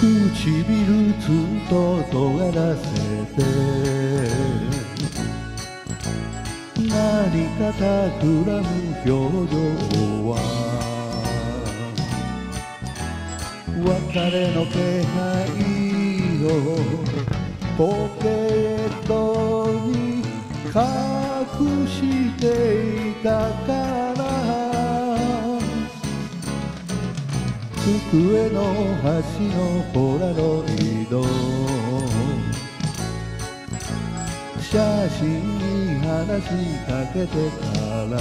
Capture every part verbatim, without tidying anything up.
唇ずっと尖らせて何か企む表情は別れの気配をポケットに隠していたから机の端のポラロイド写真に話しかけてから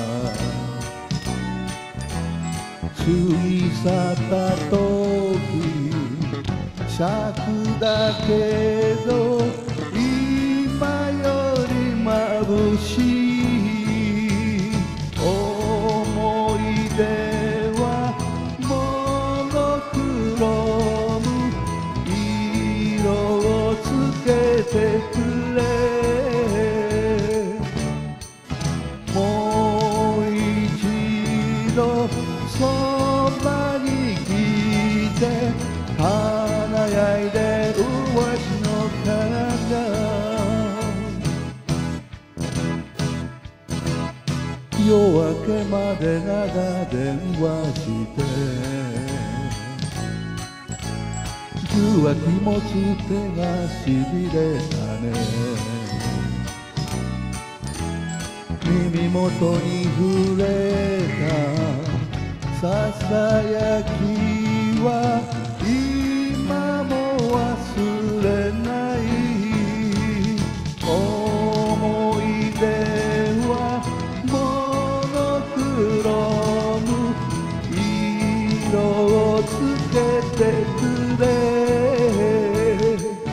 過ぎ去った時尺だけど今より眩しい思い出はモノクローム色をつけてくれもう一度そばに来て輝いてるわしの体夜明けまで長電話して受話器持つ手がしびれたね耳元に触れたささやきは今も忘れない思い出はモノクローム色をつけてくれ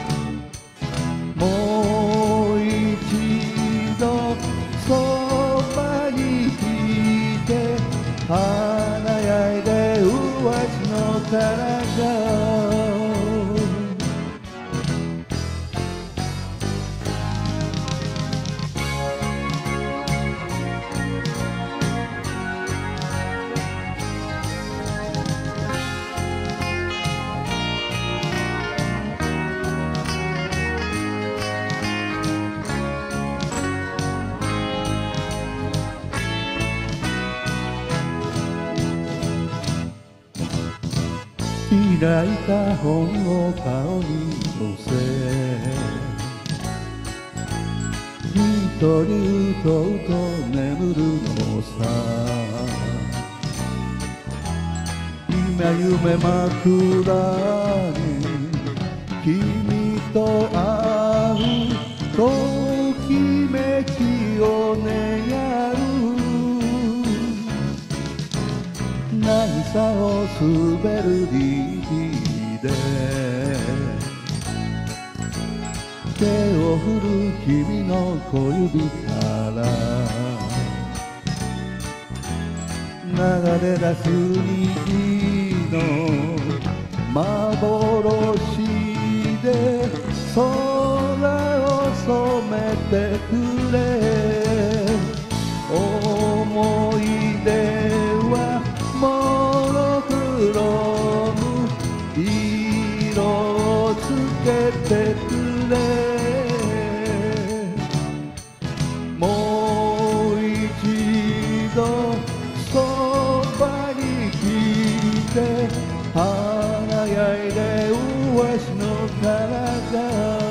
もう一度そばに来て華やいでうわしの体開いた本を顔に乗せ一人うとうと眠るのさ今夢枕に君と会うときめきを願う渚を滑るリリで手を振る君の小指から流れ出す虹の幻で空を染めてくれ思い出はモノクローム色をつけてくれもう一度そばに来て華やいでうわしの体